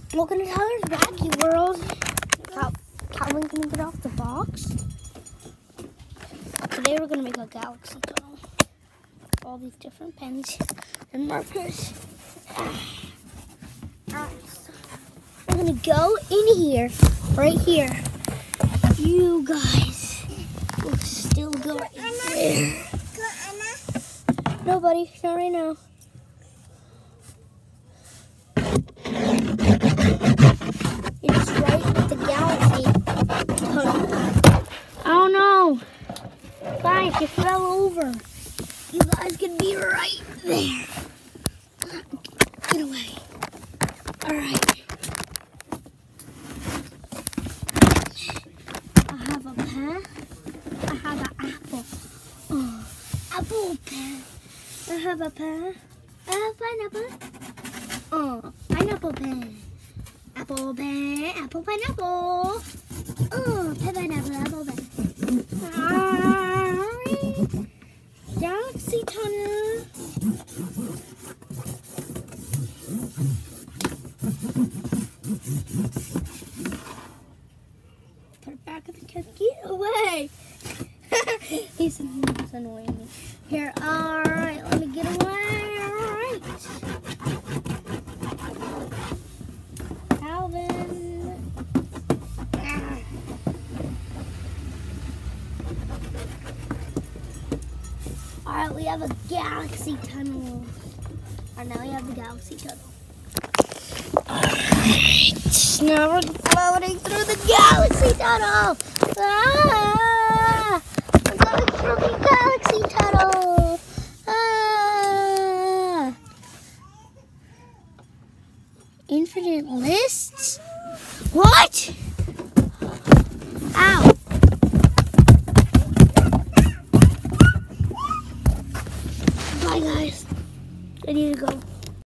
Welcome to Tyler's Wacky World. Calvin's gonna get off the box. Today we're gonna make a galaxy tunnel. All these different pens and markers. Alright, so we're gonna go in here, right here. You guys will still go in there. No, buddy, not right now. It's right at the galaxy tunnel. Oh no! Guys, you fell over. You guys can be right there. Get away. Alright. I have a pen. I have an apple. Oh, apple pen. I have a pen. I have pineapple. Oh, pineapple pen. Apple pen. Apple pineapple. Oh, pineapple. Apple pen. Alright. Galaxy tunnel. Put it back in the kid. Get away. He's annoying me. Here, alright, let me get away. Alright. Calvin. Alright, we have a galaxy tunnel. Alright, now we have the galaxy tunnel. Alright, now we're floating through the galaxy tunnel. Ah! We're going through the galaxy tunnel. Ah! Infinite lists? What? Ow! Bye guys. I need to go.